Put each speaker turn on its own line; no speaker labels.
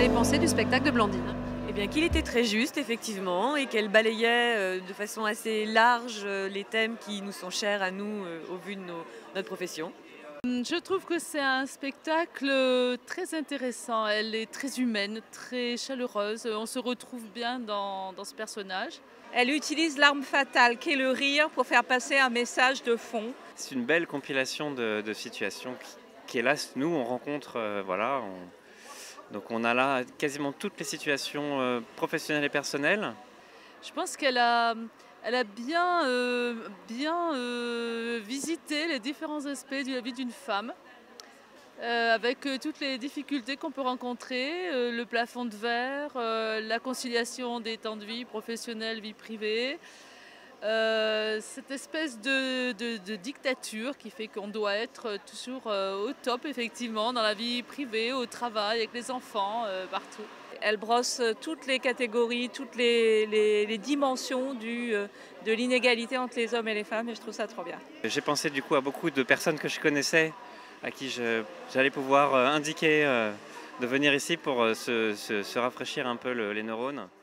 avez pensé du spectacle de Blandine?
Eh bien qu'il était très juste effectivement et qu'elle balayait de façon assez large les thèmes qui nous sont chers à nous au vu de notre profession.
Je trouve que c'est un spectacle très intéressant. Elle est très humaine, très chaleureuse. On se retrouve bien dans ce personnage.
Elle utilise l'arme fatale qu'est le rire pour faire passer un message de fond.
C'est une belle compilation de situations qui, hélas, nous, on rencontre. Voilà, donc on a là quasiment toutes les situations professionnelles et personnelles.
Je pense qu'elle a bien visité les différents aspects de la vie d'une femme, avec toutes les difficultés qu'on peut rencontrer, le plafond de verre, la conciliation des temps de vie professionnelle, vie privée. Cette espèce de dictature qui fait qu'on doit être toujours au top, effectivement, dans la vie privée, au travail, avec les enfants, partout.
Elle brosse toutes les catégories, toutes les dimensions de l'inégalité entre les hommes et les femmes et je trouve ça trop bien.
J'ai pensé du coup à beaucoup de personnes que je connaissais, à qui j'allais pouvoir indiquer de venir ici pour se rafraîchir un peu les neurones.